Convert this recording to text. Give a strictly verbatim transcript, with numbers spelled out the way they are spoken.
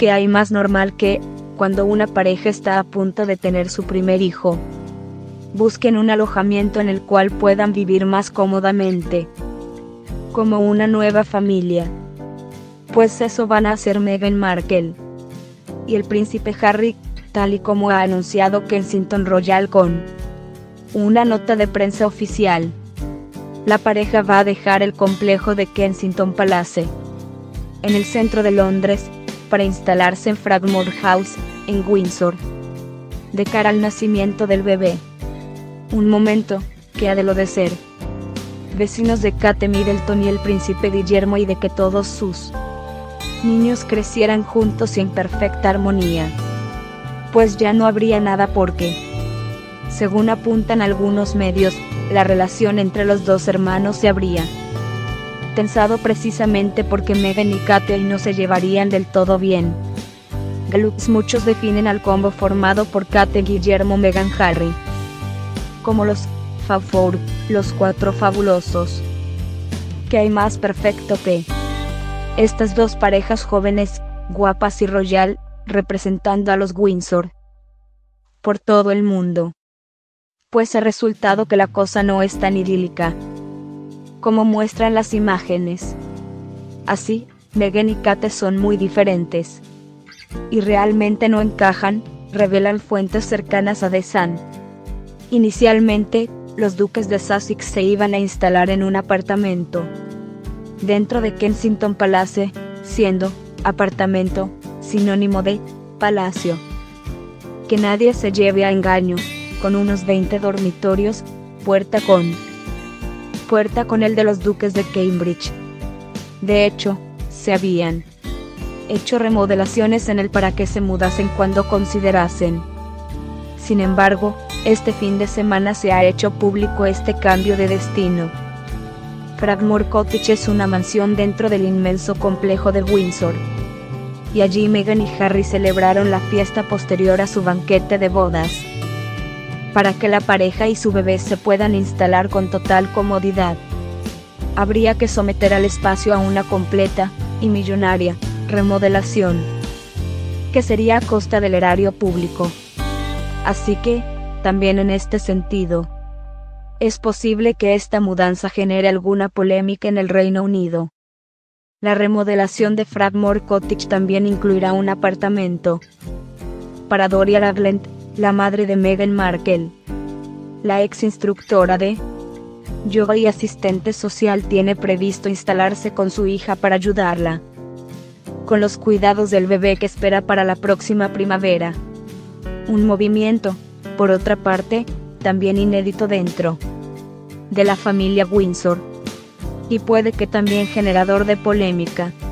¿qué hay más normal que, cuando una pareja está a punto de tener su primer hijo, busquen un alojamiento en el cual puedan vivir más cómodamente, como una nueva familia? Pues eso van a hacer Meghan Markle y el príncipe Harry, tal y como ha anunciado Kensington Royal con una nota de prensa oficial. La pareja va a dejar el complejo de Kensington Palace, en el centro de Londres, para instalarse en Frogmore House, en Windsor, de cara al nacimiento del bebé. Un momento que ha de lo de ser vecinos de Kate Middleton y el príncipe Guillermo, y de que todos sus niños crecieran juntos y en perfecta armonía. Pues ya no habría nada porque, según apuntan algunos medios, la relación entre los dos hermanos se habría tensado precisamente porque Meghan y Kate no se llevarían del todo bien. Gallups muchos definen al combo formado por Kate Guillermo Meghan Harry como los Fab Four, los cuatro fabulosos. ¿Qué hay más perfecto que estas dos parejas jóvenes, guapas y royal, representando a los Windsor por todo el mundo? Pues ha resultado que la cosa no es tan idílica como muestran las imágenes. Así, Meghan y Kate son muy diferentes y realmente no encajan, revelan fuentes cercanas a The Sun. Inicialmente, los duques de Sussex se iban a instalar en un apartamento dentro de Kensington Palace, siendo apartamento sinónimo de palacio. Que nadie se lleve a engaño, con unos veinte dormitorios, puerta con puerta con el de los duques de Cambridge. De hecho, se habían hecho remodelaciones en él para que se mudasen cuando considerasen. Sin embargo, este fin de semana se ha hecho público este cambio de destino. Frogmore Cottage es una mansión dentro del inmenso complejo de Windsor, y allí Meghan y Harry celebraron la fiesta posterior a su banquete de bodas, para que la pareja y su bebé se puedan instalar con total comodidad. Habría que someter al espacio a una completa y millonaria remodelación, que sería a costa del erario público. Así que, también en este sentido, es posible que esta mudanza genere alguna polémica en el Reino Unido. La remodelación de Frogmore Cottage también incluirá un apartamento para Doria Ragland, la madre de Meghan Markle. La ex instructora de yoga y asistente social tiene previsto instalarse con su hija para ayudarla con los cuidados del bebé que espera para la próxima primavera. Un movimiento, por otra parte, también inédito dentro de la familia Windsor, y puede que también generador de polémica.